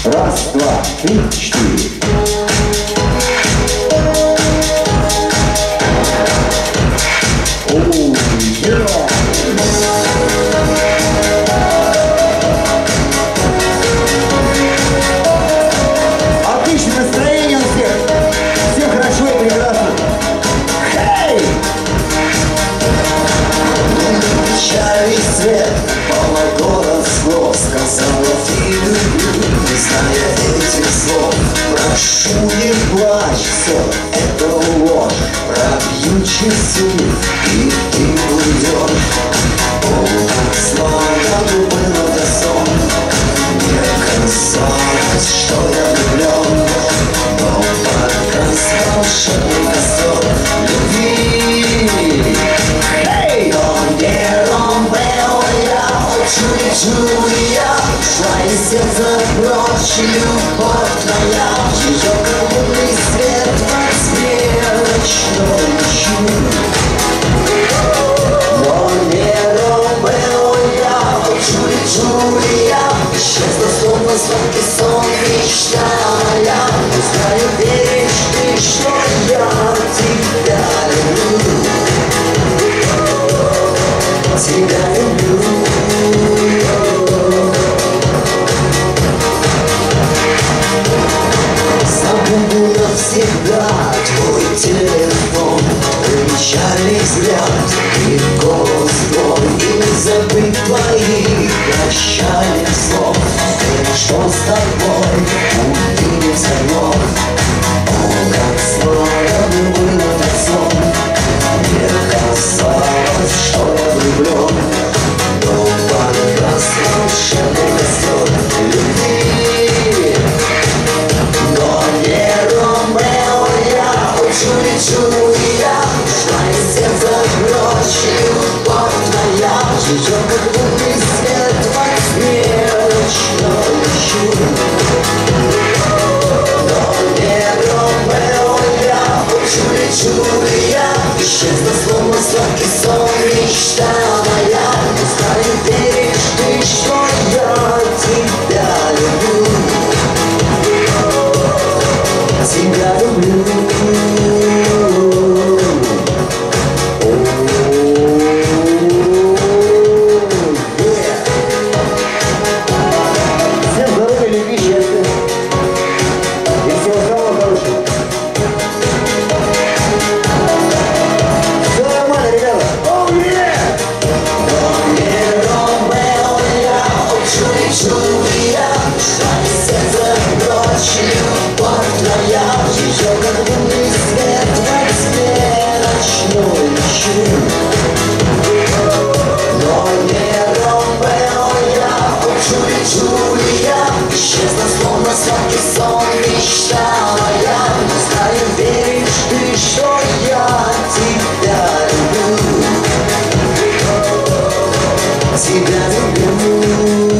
Раз, два, три, четыре. Отличное настроение у всех. Всем хорошо и прекрасно. Хей! Печальный свет, полно город слов, сказала ты люблю, не зная этих слов. Прошу, не плачь, все это ложь, пробью часы, и ты уйдешь. О, как славно было до сон, мне казалось, что я влюблен, но погас волшебный костер любви. Джулия, твои сердце прочь, любовь твоя, ее голубый свет подсмерочной ищу. Но не Ромео я, Джулия, исчезла словно сладкий сон, мечта моя. Знаю, веришь ты, что я тебя люблю, тебя люблю. Забуду навсегда твой телефон, печальный взгляд и голос твой, и не забыть твоих прощальных слов. Ведь что с тобой убить вновь? О, как славно было тот сон, мне казалось, что я влюблен, но погас волшебный костер любви. Но не Ромео я, Джулия, твое сердце прочь, любовь твоя, ее как лунный свет подсмерочной ищу. Но не Ромео я, Джулия, исчезла словно сладкий сон, мечта моя. Знаю, веришь ты, что я тебя люблю, тебя люблю. Всем здоровья, любви, счастья. И всего самого хорошего. Все нормально, ребята. Оу, Но не Ромео я, Джулия, твое сердце прочь, любовь твоя, ее как лунный свет подсмерочной ищу. Но не Ромео я, Джулия, исчезла словно сладкий сон, мечта моя. Знаю, веришь ты, что я тебя люблю, тебя люблю.